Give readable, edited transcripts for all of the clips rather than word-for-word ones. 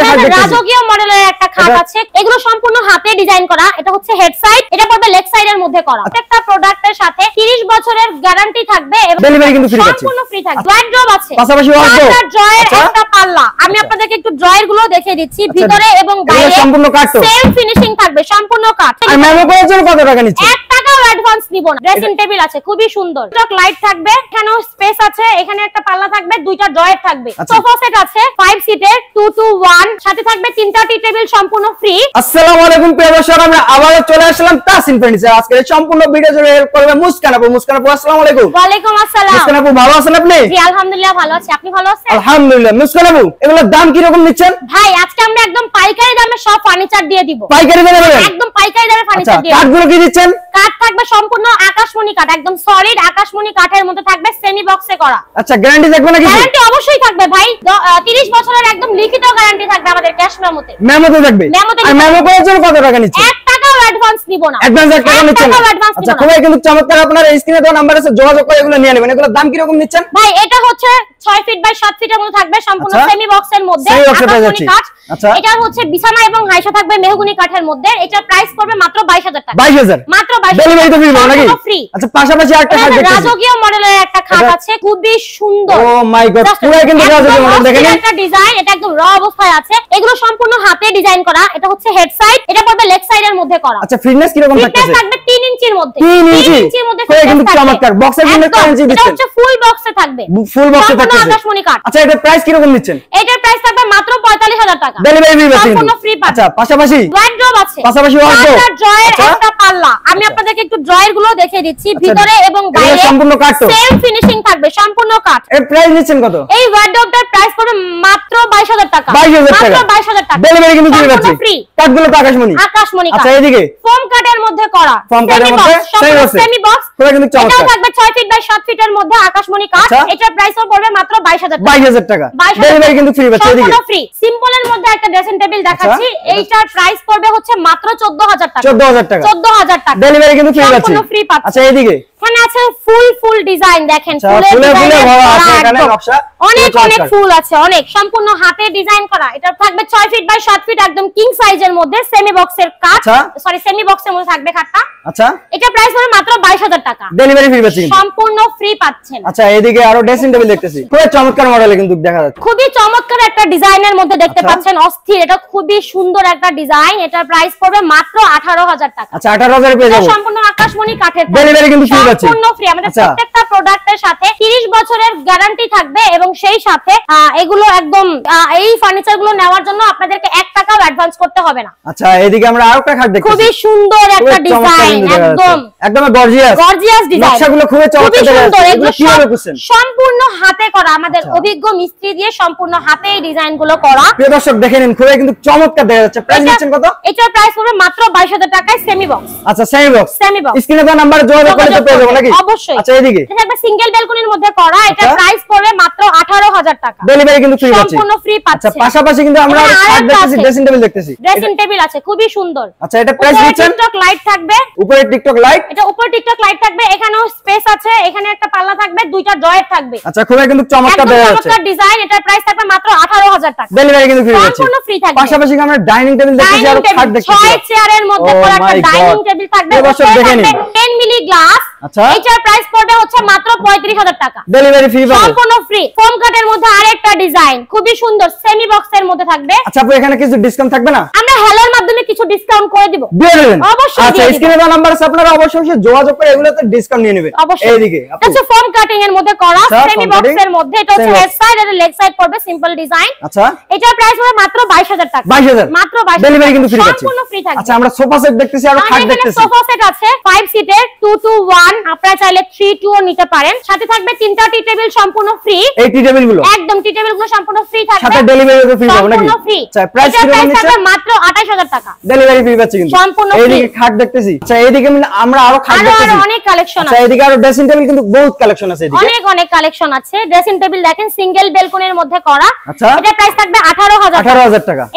খাট দেখতেছি রাজকীয় মডেলের একটা খাট আছে এগুলো সম্পূর্ণ হাতে ডিজাইন করা এটা হচ্ছে হেড সাইড এটা পড়বে লেগ সাইডের মধ্যে করা প্রত্যেকটা প্রোডাক্টের সাথে 30 বছরের গ্যারান্টি থাকবে এবং ডেলিভারি কিন্তু ফ্রি আছে সম্পূর্ণ ফ্রি থাকবে ওয়ার্ড্রোব আছে পাশাপাশি ওয়ার্ড্রোব ড্রয়ার একটা পাল্লা আমি আপনাদেরকে একটু ড্রয়ার গুলো দেখিয়ে দিচ্ছি ভিতরে এবং বাইরে সম্পূর্ণ কাঠ সেম ফিনিশিং থাকবে সম্পূর্ণ কাঠ আর মেমো করার জন্য কত টাকা নিচ্ছে 1 টাকাও অ্যাডভান্স নিব না ড্রেসিং টেবিল আছে খুবই সুন্দর স্টক লাইট থাকবে এখানেও স্পেস আছে এখানে একটা পাল্লা থাকবে দুইটা ড্রয়ার থাকবে সোফা সেট আছে 5 সিটের 2 to 1 সাথে থাকবে তিনটা টি টেবিল সম্পূর্ণ ফ্রি আসসালামু আলাইকুম প্রিয় দর্শক আমরা আবার চলে আসলাম তাসিন ফার্নিচার আজকে সম্পূর্ণ ভিডিও জুড়ে হেল্প করবে মুস্কান আপু আসসালামু আলাইকুম ওয়া আলাইকুম আসসালাম মুস্কান আপু ভালো আছেন আপনি জি আলহামদুলিল্লাহ ভালো আছি আপনি ভালো আছেন আলহামদুলিল্লাহ মুস্কান আপু এগুলোর দাম কি রকম নিচ্ছেন ভাই আজকে আমরা একদম পাইকারি দামে সব ফার্নিচার দিয়ে দিব পাইকারি দামে দেবেন একদম পাইকারি দামে ফার্নিচার দিয়ে কাঠগুলো কি দিচ্ছেন কাঠ থাকবে সম্পূর্ণ আকাশমণি কাঠ একদম সলিড আকাশমণি কাঠের মধ্যে থাকবে সেমি বক্সে করা আচ্ছা গ্যারান্টি থাকবে নাকি গ্যারান্টি অবশ্যই থাকবে ভাই 30 বছরের একদম লিখিত গ্যারান্টি থাকবে আমাদের ক্যাশ মেমোতে মেমোতে থাকবে আর মেমো করার জন্য কত টাকা নিচ্ছে 1 টাকাও অ্যাডভান্স নিব না অ্যাডভান্স 1 টাকা নিচ্ছেন আচ্ছা খুবই কিন্তু চমৎকার আপনারা স্ক্রিনে দেওয়া নাম্বার আছে যোগাযোগ করে এগুলো নিয়ে নেবেন এগুলোর দাম কি রকম নিচ্ছেন ভাই এটা হচ্ছে 6 ফিট বাই 7 ফিটের মধ্যে থাকবে সম্পূর্ণ সেমি বক্সের মধ্যে আকাশমণি কাঠ আচ্ছা এটা হচ্ছে বিছানা এবং হাইসা থাকবে মেহগনি কাঠের মধ্যে এটা প্রাইস পড়বে মাত্র 22000 টাকা 22000 মাত্র 22000 ডেলিভারি তো ফ্রি নাকি আচ্ছা পাশাপাশি আরেকটা খাট দেখতেছি রাজকীয় মডেলের একটা খাট আছে খুবই সুন্দর ও মাই গড পুরো কিন্তু রাজকীয় মডেল দেখেন এটা ডিজাইন এটা একদম র অবস্থায় আছে এগুলো সম্পূর্ণ হাতে ডিজাইন করা এটা হচ্ছে হেড সাইড এটা পড়বে লেগ সাইডের মধ্যে করা আচ্ছা ফিটনেস কি রকম থাকছে ফিটনেস থাকবে 3 ইঞ্চির মধ্যে 3 ইঞ্চির মধ্যে কিন্তু চমৎকার বক্সের জন্য 3 ইঞ্চি দিচ্ছেন এটা হচ্ছে ফুল বক্সে থাকবে ফুল বক্সে থাকবে আকাশমণি কাঠ আচ্ছা এটা প্রাইস কি রকম নিচ্ছেন এটার প্রাইস থাকবে মাত্র 45000 টাকা ডেলিভারি ফ্রি আছে সম্পূর্ণ ফ্রি আচ্ছা পাশাপাশি ওয়ার্ড্রোব আছে পাশাপাশি ওয়ার্ড্রোব ড্রয়ার একটা পাল্লা আমি আপনাদেরকে একটু ড্রয়ার গুলো দেখিয়ে দিচ্ছি ভিতরে এবং বাইরে সম্পূর্ণ কাঠ সেম ফিনিশিং থাকবে সম্পূর্ণ কাঠ এর প্রাইস নিচ্ছেন কত এই ওয়ার্ড্রোবটার প্রাইস পড়বে মাত্র 22000 টাকা 22000 টাকা মাত্র 22000 টাকা ডেলিভারি কিন্তু ফ্রি কাঠগুলো তো আকাশমণি কাঠ আচ্ছা এদিকে ফোম কাঠের মধ্যে করা ফোম কাঠের মধ্যে সেমি বক্স পুরো কিন্তু চমৎকার এটাও থাকবে 6 ফিট বাই 7 ফিটের মধ্যে আকাশমণি কাঠ এটার প্রাইসও পড়বে মাত্র 22000 টাকা 22000 টাকা ডেলিভারি কিন্তু ফ্রি পাচ্ছেন এদিকে সম্পূর্ণ ফ্রি সিম্পলের মধ্যে একটা ড্রেসিং টেবিল দেখাচ্ছি এইটার প্রাইস পড়বে হচ্ছে মাত্র 14000 টাকা 14000 টাকা ডেলিভারি কিন্তু ফ্রি পাচ্ছেন সম্পূর্ণ ফ্রি পাচ্ছেন আচ্ছা এদিকে এখানে আছে ফুল ডিজাইন দেখেন ফুলে ভরা আছে এখানে নকশা অনেক ফুল আছে অনেক সম্পূর্ণ হাতে ডিজাইন করা এটা থাকবে 6 ফিট বাই 7 ফিট একদম কিং সাইজের মধ্যে সেমি বক্সের কাঠ সরি সেমি বক্সের মধ্যে থাকবে খাটটা আচ্ছা এটা প্রাইস হবে মাত্র 22000 টাকা ডেলিভারি ফ্রি পাচ্ছেন সম্পূর্ণ ফ্রি পাচ্ছেন আচ্ছা এদিকে আরো ড্রেসিং টেবিল দেখতেছি খুবই চমৎকার মডেলে কিন্তু দেখা যাচ্ছে খুবই চমৎকার একটা ডিজাইনের মধ্যে দেখতে পাচ্ছেন অস্থির এটা খুবই সুন্দর একটা ডিজাইন এটার প্রাইস পড়বে মাত্র 18000 টাকা আচ্ছা 18000 পেয়ে যাবো সম্পূর্ণ আকাশমণি কাঠের ডেলিভারি কিন্তু ফ্রি পাচ্ছেন সম্পূর্ণ ফ্রি আমাদের প্রত্যেকটা প্রোডাক্টের সাথে 30 বছরের গ্যারান্টি থাকবে এবং সেই সাথে এগুলো একদম এই ফার্নিচার গুলো নেওয়ার জন্য আপনাদেরকে 1 টাকাও অ্যাডভান্স করতে হবে না আচ্ছা এদিকে আমরা আরেকটা খাট দেখতেছি খুবই সুন্দর একটা ডিজাইন একদম গর্জিয়াস ডিজাইন নকশাগুলো খুবই চমৎকার সুন্দর এগুলো কিভাবে করছেন সম্পূর্ণ হাতে করা আমাদের অভিজ্ঞ মিস্ত্রি দিয়ে সম্পূর্ণ হাতে এই ডিজাইন গুলো করা প্রিয় দর্শক দেখেন খুবই কিন্তু চমৎকার দেখা যাচ্ছে প্রাইস নিচ্ছেন কত এটার প্রাইস হবে মাত্র 22000 টাকায় সেমি বক্স আচ্ছা সেমি বক্স স্ক্রিনে দেওয়া নাম্বার যোগাযোগ করলে পেয়ে যাবেন নাকি অবশ্যই আচ্ছা এদিকে এটা একটা সিঙ্গেল ব্যালকনির মধ্যে করা এটা প্রাইস পড়বে মাত্র 18000 টাকা ডেলিভারি কিন্তু ফ্রি পাচ্ছেন সম্পূর্ণ ফ্রি পাচ্ছেন আচ্ছা পাশাপাশি কিন্তু আমরা খাট দেখতেছি ড্রেসিং টেবিল দেখতেছি ড্রেসিং টেবিল আছে খুবই সুন্দর আচ্ছা এটা প্রাইস নিচ্ছেন টিকটক লাইট থাকবে উপরে টিকটক লাইট এটা উপরে টিকটক লাইট থাকবে এখানেও স্পেস আছে এখানে একটা পাল্লা থাকবে দুইটা ড্রয়ার থাকবে আচ্ছা খুবই কিন্তু চমৎকার দেখা যাচ্ছে চমৎকার ডিজাইন এটার প্রাইস থাকবে মাত্র 18000 টাকা ডেলিভারি কিন্তু ফ্রি পাচ্ছেন সম্পূর্ণ ফ্রি থাকবে পাশাপাশি আমরা ডাইনিং টেবিল দেখতেছি আর খাট দেখতেছি 6 চেয়ারের মধ্যে করা একটা ডাইনিং টেবিল থাকবে 10 মিলি গ্লাস আচ্ছা এটার প্রাইস পড়বে হচ্ছে মাত্র 35000 টাকা ডেলিভারি ফ্রি পাবেন সম্পূর্ণ ফ্রি ফোম কাঠের মধ্যে আরেকটা ডিজাইন খুবই সুন্দর সেমি বক্সের মধ্যে থাকবে আচ্ছা আপু এখানে কিছু ডিসকাউন্ট থাকবে না আমরা হেলোর মাধ্যমে কিছু ডিসকাউন্ট করে দিব দিয়ে দেবেন অবশ্যই আচ্ছা স্ক্রিনে দেওয়া নাম্বার আছে আপনারা অবশ্যই যোগাযোগ করে এগুলোতে ডিসকাউন্ট নিয়ে নেবেন এইদিকে আপু এটা ফোম কাটিং এর মধ্যে করা সেমি বক্সের মধ্যে এটা হচ্ছে হেড সাইড আর লেগ সাইড পড়বে সিম্পল ডিজাইন আচ্ছা এটার প্রাইস হবে মাত্র 22000 টাকা 22000 মাত্র 22000 ডেলিভারি কিন্তু ফ্রি পাচ্ছেন সম্পূর্ণ ফ্রি থাকবে আচ্ছা আমরা সোফা সেট দেখতেছি আর খাট দেখতেছি সোফা সেট আছে 5 সিটের 2 to 1 আপনারা চাইলে 3 to নিতে পারেন সাথে থাকবে তিনটা টি টেবিল সম্পূর্ণ ফ্রি এই টি টেবিল গুলো একদম টি টেবিল গুলো সম্পূর্ণ ফ্রি থাকবে সাথে ডেলিভারি তো ফ্রি পাবো নাকি আচ্ছা প্রাইস কি রকম নিচ্ছে মাত্র 28000 টাকা ডেলিভারি ফ্রি পাচ্ছেন কিন্তু সম্পূর্ণ ফ্রি এইদিকে খাট দেখতেছি আচ্ছা এইদিকে আমরা আরো খাট দেখতেছি আরো অনেক কালেকশন আছে আচ্ছা এইদিকে আরো ড্রেসিং টেবিল কিন্তু বহুত কালেকশন আছে এইদিকে অনেক কালেকশন আছে ড্রেসিং টেবিল দেখেন সিঙ্গেল ব্যালকনির মধ্যে করা আচ্ছা এটা প্রাইস থাকবে 18000 টাকা এখানে একটা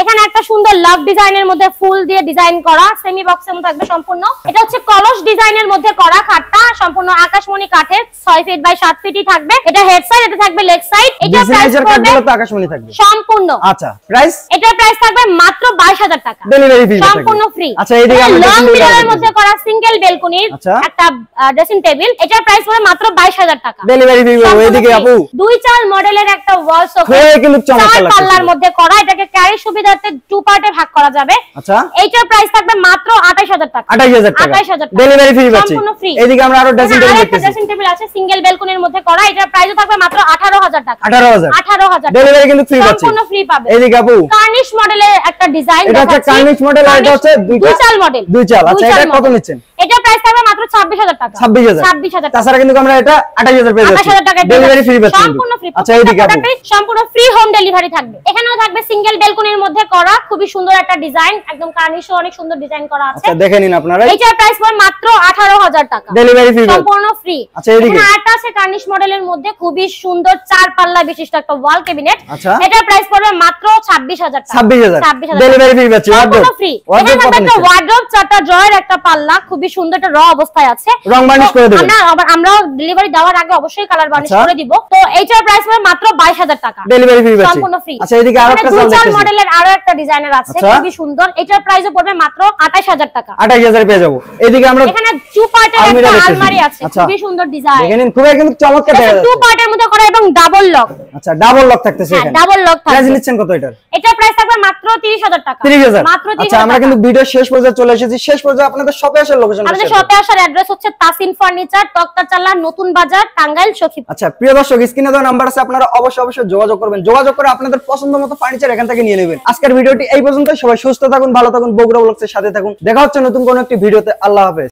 সুন্দর লাভ ডিজাইনের মধ্যে ফুল দিয়ে ডিজাইন করা, সেমি বক্সের মধ্যে থাকবে সম্পূর্ণ। এটা হচ্ছে কলস ডিজাইনের মধ্যে করা খাটটা, সম্পূর্ণ আকাশমণি কাঠের, 6 ফিট বাই 7 ফিটই থাকবে। এটা হেড সাইড, এটা থাকবে লেগ সাইড। এটা প্রাইস কাঠগুলো তো আকাশমণি থাকবে সম্পূর্ণ। আচ্ছা, প্রাইস? এটা প্রাইস থাকবে মাত্র 22000 টাকা, ডেলিভারি ফ্রি, সম্পূর্ণ ফ্রি। আচ্ছা, এইদিকে আমরা লং মিররের মধ্যে করা সিঙ্গেল বেলকনির একটা ড্রেসিং টেবিল, এটা প্রাইস পড়ে মাত্র 22000 টাকা, ডেলিভারি ফ্রি। এইদিকে আপু দুই চাল মডেলের একটা ওয়াল সোফা, কিন্তু চমৎকার লাগছে, পাল্লার মধ্যে করা। এটাকে ক্যারি সুবিধার্থে টু পার্টে ভাগ করা যাবে। আচ্ছা, এইটার প্রাইস থাকবে মাত্র 28000 টাকা, 28000 টাকা, ডেলিভারি ফ্রি পাচ্ছি, সম্পূর্ণ ফ্রি। এইদিকে আমরা আরো ড্রেসিং টেবিল দেখতেছি, ড্রেসিং টেবিল আছে সিঙ্গেল বেলকনির মধ্যে করা। এটার প্রাইসও থাকবে মাত্র 18000 টাকা, 18000, ডেলিভারি কিন্তু ফ্রি পাচ্ছি, সম্পূর্ণ ফ্রি পাবে। এইদিকে আপু কার্নিশ মডেলের একটা ডিজাইন, এটা হচ্ছে কার্নিশ মডেল, আর এটা হচ্ছে দুই চাল মডেল, দুই চাল। আচ্ছা, এটা কত নিচ্ছেন? এটা প্রাইস থাকবে মাত্র 26000 টাকা, 26000। তাছাড়া কিন্তু আমরা এটা 28000 পেয়ে যাচ্ছি, 28000 টাকা ডেলিভারি ফ্রি পাচ্ছি, সম্পূর্ণ ফ্রি। আচ্ছা, এইদিকে আপু সম্পূর্ণ ফ্রি হোম ডেলিভারি থাকবে। এখানেও থাকবে সিঙ্গেল বেলকনির মধ্যে করা খুবই সুন্দর একটা ডিজাইন, একদম কার্নিশও অনেক সুন্দর ডিজাইন করা আছে। আচ্ছা, দেখে নিন আপনারা, এইটার প্রাইস পড়ে মাত্র 18000 টাকা, ডেলিভারি ফ্রি, সম্পূর্ণ ফ্রি। আচ্ছা, এইদিকে আরেকটা আছে কার্নিশ মডেলের মধ্যে খুবই সুন্দর 4 পাল্লা বিশিষ্ট একটা ওয়াল ক্যাবিনেট। আচ্ছা, এটার প্রাইস পড়বে মাত্র 26000 টাকা, 26000, ডেলিভারি ফ্রি পাচ্ছি, সম্পূর্ণ ফ্রি। এখানে থাকবে একটা ওয়ার্ডরোব, 4টা ড্রয়ার, একটা পাল্লা, খুবই সুন্দর একটা র অবস্থায় আছে। রং বার্নিশ করে দেব আমরা ডেলিভারি দেওয়ার আগে অবশ্যই কালার বার্নিশ করে দিব। তো এইটার প্রাইস পড়বে মাত্র 22000 টাকা, ডেলিভারি ফ্রি পাচ্ছি, সম্পূর্ণ ফ্রি। আচ্ছা, এইদিকে আরেকটা চাল দেখতেছি, মডেলের আরো একটা ডিজাইনার আছে খুবই সুন্দর। এটার প্রাইসও পড়বে মাত্র 28000 টাকা, 28000 পেয়ে যাব। এইদিকে আমরা এখানে টু পার্টের একটা আলমারি আছে, খুবই সুন্দর ডিজাইন, দেখেন খুবই কিন্তু চমৎকার দেখা যাচ্ছে, টু পার্টের মধ্যে করা এবং ডাবল লক। আচ্ছা, ডাবল লক থাকতেছে এখানে, ডাবল লক থাকবে। প্রাইস নিচ্ছেন কত এটার? এটার প্রাইস থাকবে মাত্র 30000 টাকা, 30000, মাত্র 30000। আচ্ছা, আমরা কিন্তু ভিডিও শেষ পর্যন্ত চলে এসেছি, শেষ পর্যন্ত আপনাদের শপে আসার লোকেশন, আমাদের শপে আসার অ্যাড্রেস হচ্ছে তাসিন ফার্নিচার, তক্তাচালা, নতুন বাজার, টাঙ্গাইল, সখীপুর। আচ্ছা, প্রিয় দর্শক, স্ক্রিনে দেওয়া নাম্বার আছে, আপনারা অবশ্যই যোগাযোগ করবেন, যোগাযোগ করে আপনাদের পছন্দ মতো ফার্নিচার এখান থেকে নিয়ে নেবেন। আজকের ভিডিওটি এই পর্যন্ত, সবাই সুস্থ থাকুন, ভালো থাকুন, বগুড়া ব্লগসের সাথে থাকুন, দেখা হচ্ছে নতুন কোনো একটি ভিডিওতে। আল্লাহ হাফেজ।